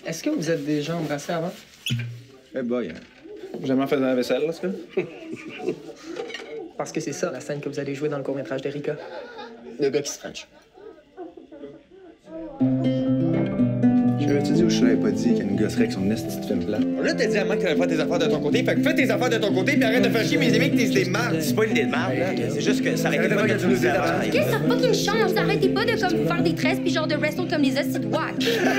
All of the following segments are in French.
Est-ce que vous êtes déjà embrassés avant? Eh boy, jamais fait de la vaisselle, là, ça? Parce que c'est ça, la scène que vous allez jouer dans le court-métrage d'Erika. Le gars qui se french. J'avais-tu dit ou je l'avais pas dit qu'elle nous gosserait avec son esti de film plat? Là, t'as dit à Mac que t'allais faire tes affaires de ton côté. Fait que fais tes affaires de ton côté puis arrête de faire chier mes amis que t'es des mardes. C'est pas une idée de merde, là. C'est juste que ça aurait été pas de nous dire avant. Qu'est-ce que ça fucking change? Vous arrêtez pas de comme faire des tresses puis genre de wrestle comme les hosties de wack.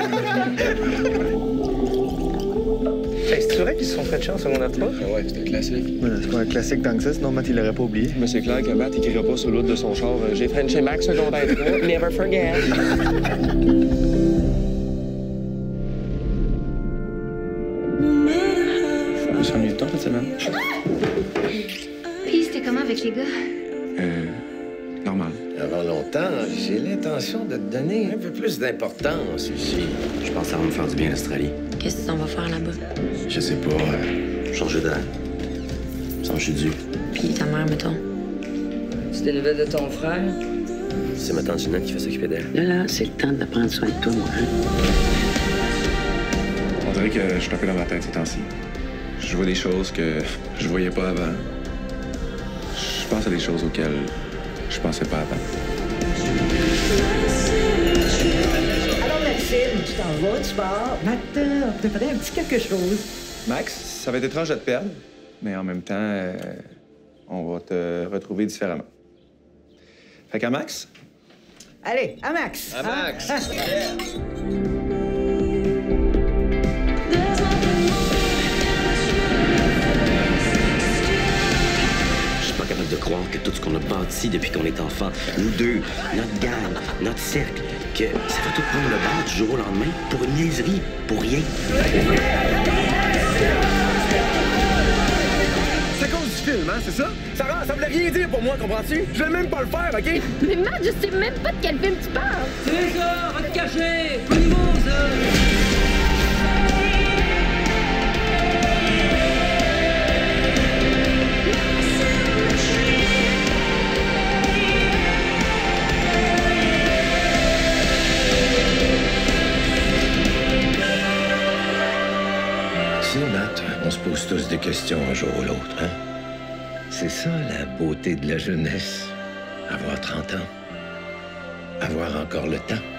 Hey, c'est vrai qu'ils se sont fait de chance au secondaire 3? Ah ouais, c'est un classique. Ouais, c'est pas un classique tant que ça, sinon Matt, il l'aurait pas oublié. Mais c'est clair que Matt écrira pas sur l'autre de son char. J'ai frenché Max secondaire 3. Never forget. Je me suis ennuyé de toi cette semaine. Puis c'était comment avec les gars? Normal. Avant longtemps, j'ai l'intention de te donner un peu plus d'importance ici. Je pense que ça va me faire du bien l'Australie. Qu'est-ce que t'en vas faire là-bas? Je sais pas. Changer d'air. Changer dû. Puis ta mère, mettons. C'est des nouvelles de ton frère? C'est ma tante Ginette qui fait s'occuper d'elle. Là, c'est le temps de prendre soin de toi, hein? On dirait que je suis un peu dans ma tête ces temps-ci. Je vois des choses que je voyais pas avant. Je pense à des choses auxquelles je pensais pas avant. Alors, Maxime, tu t'en vas, tu pars. Maintenant, on préparer un petit quelque chose. Max, ça va être étrange de te perdre, mais en même temps, on va te retrouver différemment. Fait qu'à Max? Allez, à Max. À Max. Je suis pas capable de croire que tout ce qu'on a bâti depuis qu'on est enfant, nous deux, notre gang, notre cercle, que ça va tout prendre le bord du jour au lendemain pour une niaiserie, pour rien. C'est à cause du film, hein, c'est ça? Ça voulait rien dire pour moi, comprends-tu? Je vais même pas le faire, OK? Mais Matt, je sais même pas de quel film tu parles. C'est ça, va te cacher! Pas nouveau, ça! Tu sais, Matt, on se pose tous des questions un jour ou l'autre, hein? C'est ça, la beauté de la jeunesse. Avoir 30 ans. Avoir encore le temps.